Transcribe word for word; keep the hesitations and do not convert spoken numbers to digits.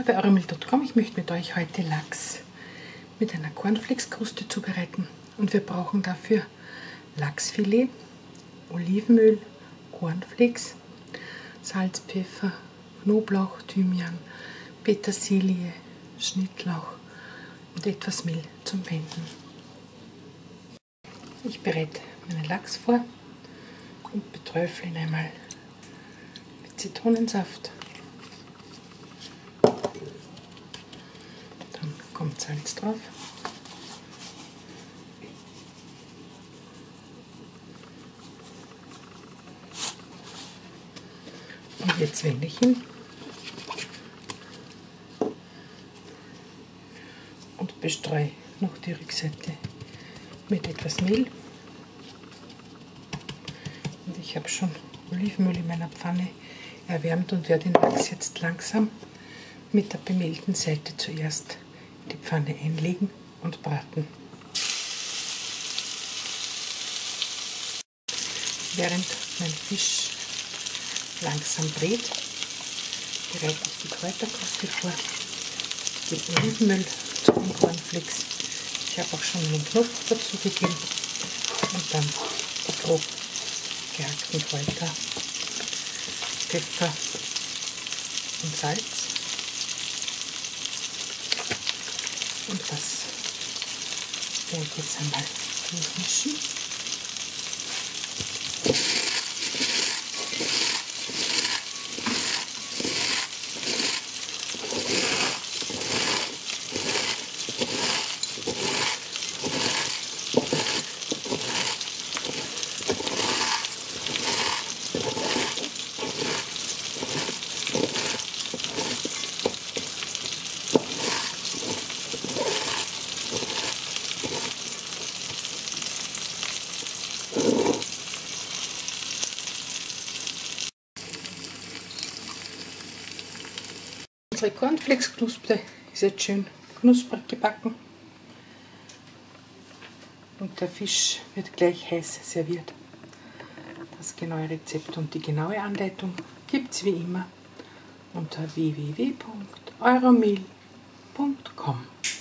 Willkommen bei euromil punkt com. Ich möchte mit euch heute Lachs mit einer Cornflakes-Kruste zubereiten. Und wir brauchen dafür Lachsfilet, Olivenöl, Cornflakes, Salz, Pfeffer, Knoblauch, Thymian, Petersilie, Schnittlauch und etwas Mehl zum Wenden. Ich bereite meinen Lachs vor und beträufle ihn einmal mit Zitronensaft. Dann kommt Salz drauf. Und jetzt wende ich ihn und bestreue noch die Rückseite mit etwas Mehl. Und ich habe schon Olivenöl in meiner Pfanne erwärmt und werde den Lachs jetzt langsam mit der bemehlten Seite zuerst in die Pfanne einlegen und braten. Während mein Fisch langsam brät, bereite ich die Kräuterkruste vor, den Olivenöl zu den Cornflakes. Ich habe auch schon einen Knopf dazu gegeben und dann die grob gehackten Kräuter, Pfeffer und Salz. Und das werde ich jetzt einmal durchmischen. Unsere Cornflakes-Kruste ist jetzt schön knusprig gebacken und der Fisch wird gleich heiß serviert. Das genaue Rezept und die genaue Anleitung gibt es wie immer unter w w w punkt euromil punkt com.